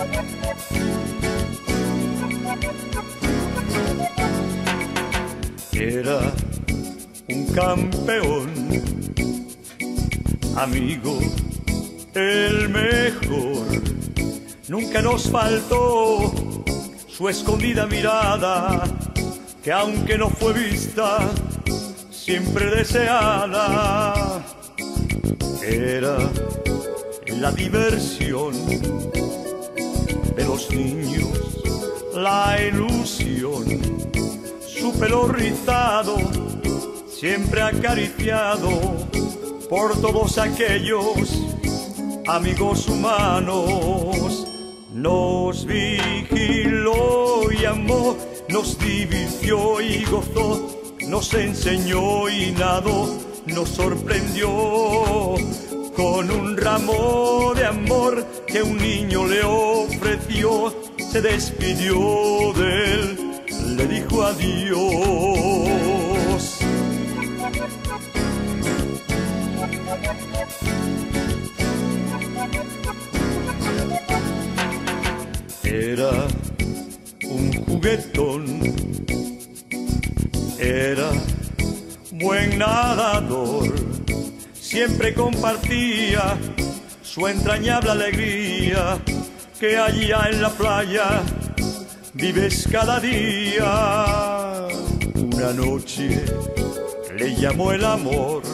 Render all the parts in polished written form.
Era un campeón, amigo, el mejor. Nunca nos faltó su escondida mirada, que aunque no fue vista, siempre deseada. Era la diversión de los niños, la ilusión, su pelo rizado, siempre acariciado por todos aquellos amigos humanos. Nos vigiló y amó, nos divirtió y gozó, nos enseñó y nadó, nos sorprendió con un ramo de amor que un niño le ofreció. Se despidió de él, le dijo adiós. Era un juguetón, era buen nadador, siempre compartía su entrañable alegría, que allá en la playa vives cada día. Una noche le llamó el amor,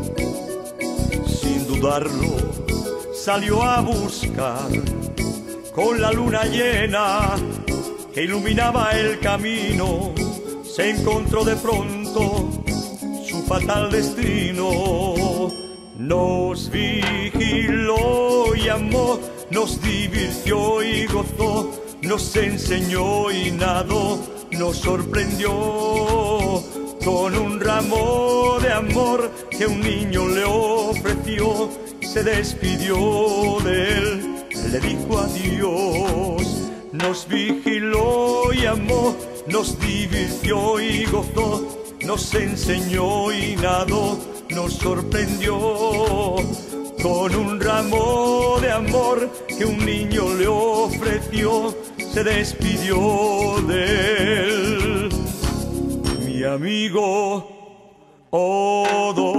sin dudarlo salió a buscar. Con la luna llena que iluminaba el camino, se encontró de pronto su fatal destino. Nos vigiló y amó, nos divirtió y gozó, nos enseñó y nadó, nos sorprendió con un ramo de amor que un niño le ofreció. Se despidió de él, le dijo adiós. Nos vigiló y amó, nos divirtió y gozó, nos enseñó y nadó, nos sorprendió con un ramo de amor que un niño le ofreció. Se despidió de él, mi amigo Odo.